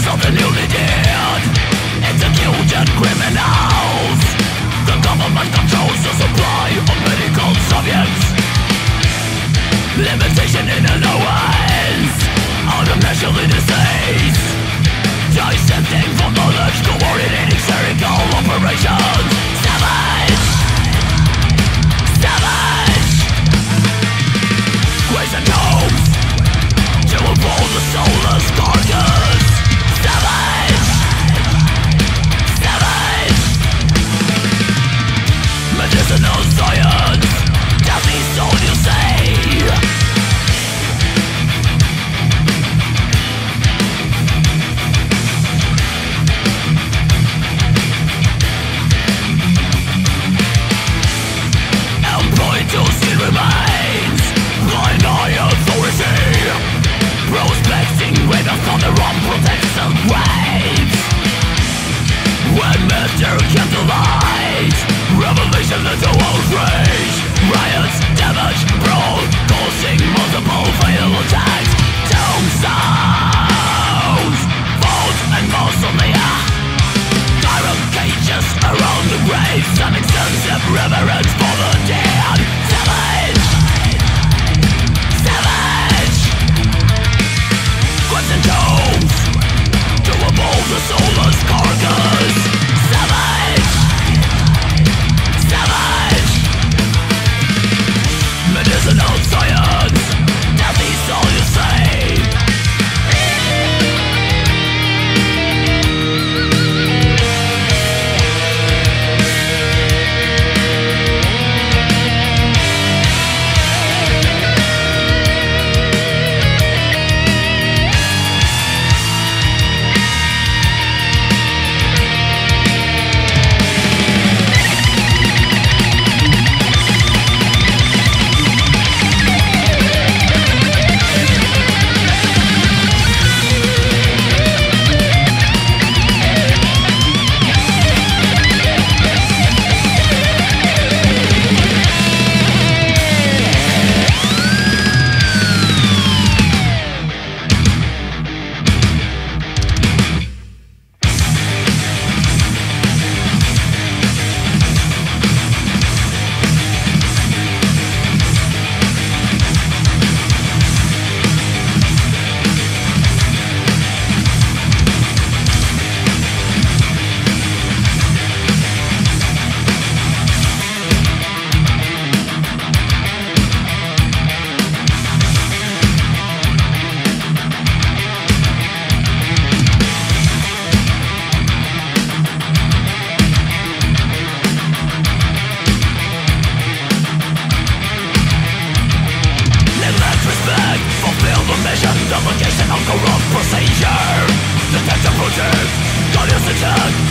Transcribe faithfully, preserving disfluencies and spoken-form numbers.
something you needed. Executed criminals. The government controls the supply of medical subjects. Limitation in allowance. Automatically disease. Dissecting from knowledge. Coordinating surgical operations. Savage. Savage. Grace and tombs to uphold the soulless carcass. Savage. Savage. Medicinal science. That's the all you say. Employed to still remains. Blind eye authority. Prospecting ravens on their own protection waves. When matter kept alive. Revelation led to outrage. Riots, damage, brawl, causing multiple fatal attacks. Tombstones, vault and mausolea. Iron cages around the graves. An extensive reverence for the dead. Savage. Savage. Graves and tombs to uphold the soulless carcass. Savage. Savage. Medicinal science. That is all you say. Delegation of corrupt procedure. Detect and protect, God is the tech.